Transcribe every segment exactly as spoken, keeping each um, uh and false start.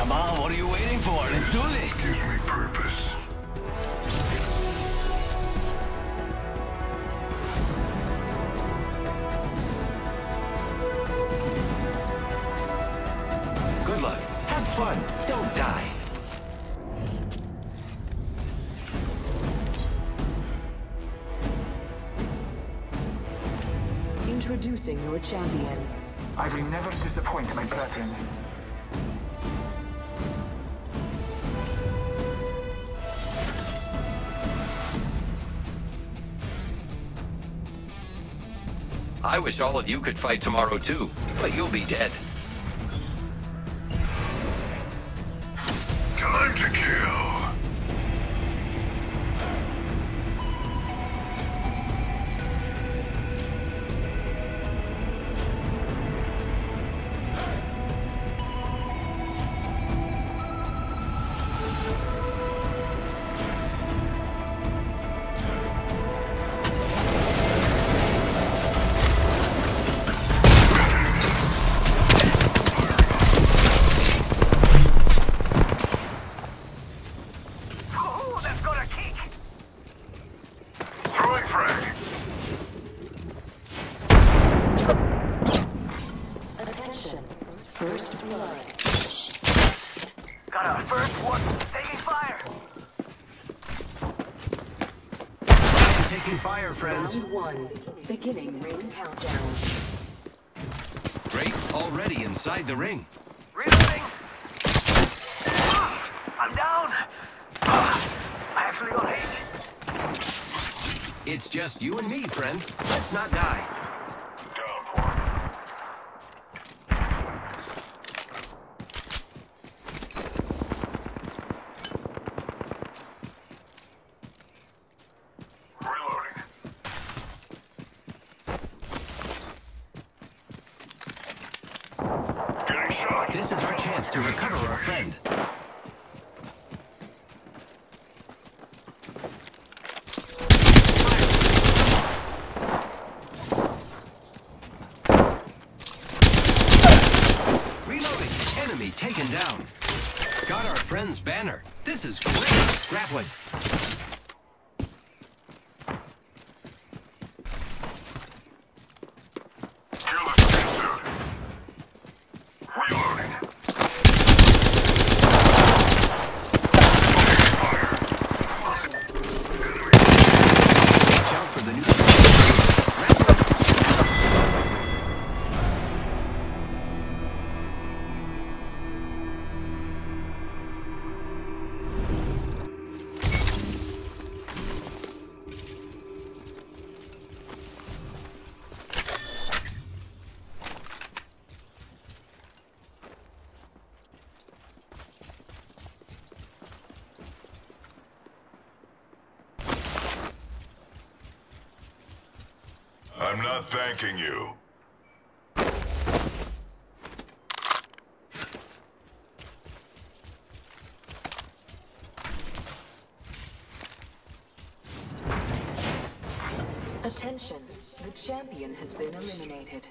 Come on, what are you waiting for? Let's do this. Gives me purpose. Good luck. Have fun. Don't die. Introducing your champion. I will never disappoint my brethren. I wish all of you could fight tomorrow too, but you'll be dead. Time to kill. First blood. Got our first one. Taking fire. I'm taking fire, friends. Round one. Beginning ring countdown. Great, already inside the ring. Reloading. Ah, I'm down. Ah, I actually got hit. It's just you and me, friend. Let's not die. Down for it. Reloading. Getting shot. This is our chance to recover our friend. Reloading. Enemy taken down. Got our friend's banner. This is great. Grappling. Kill this man soon. Reloading. Watch out for the new... I'm not thanking you. Attention. The champion has been eliminated.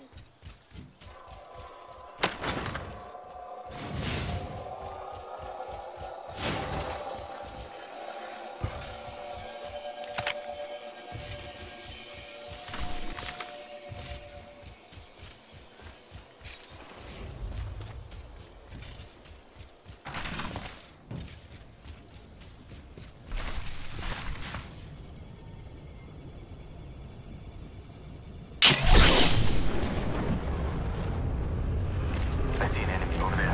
I see an enemy over there.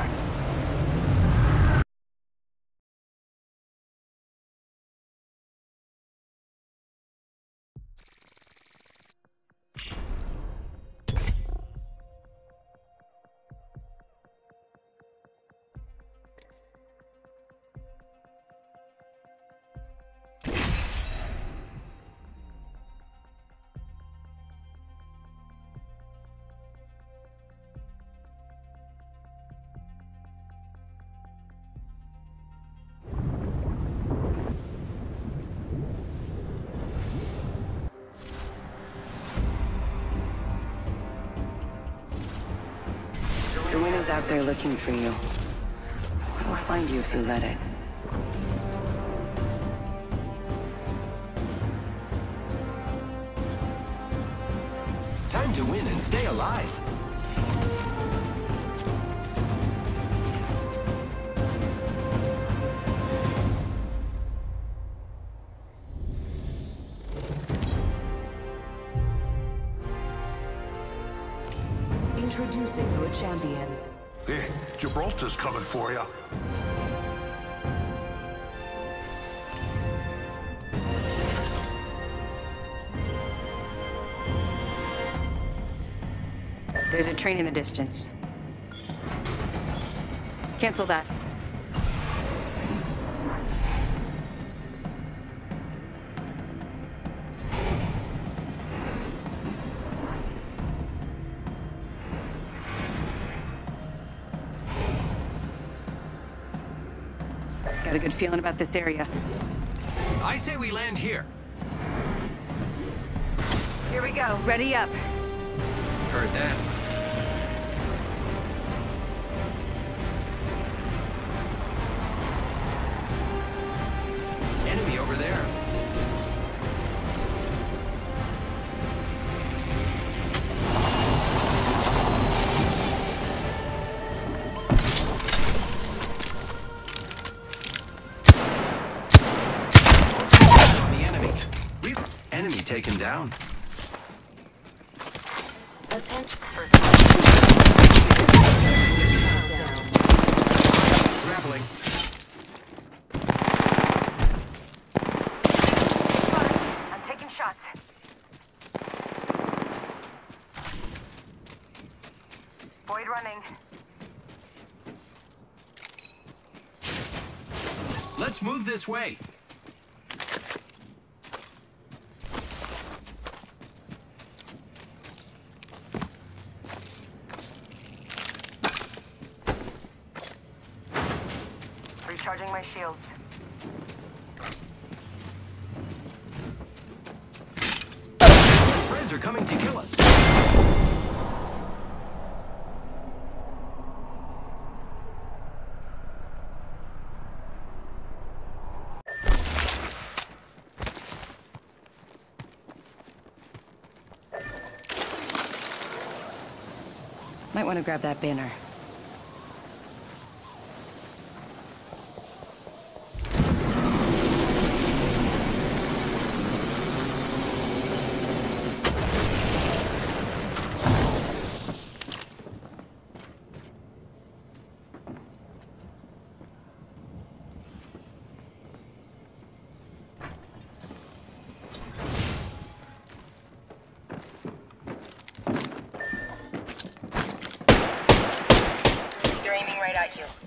The winner's out there looking for you. will find you if you let it. Time to win and stay alive. Introducing your champion. Hey, Gibraltar's coming for you. There's a train in the distance. Cancel that. Got a good feeling about this area. I say we land here. Here we go. Ready up. Heard that. Enemy over there. On the enemy. We enemy taken down. Attempt. Grappling. I'm taking shots. Void running. Let's move this way. Recharging my shields. Friends are coming to kill us. Might want to grab that banner. They're aiming right at you.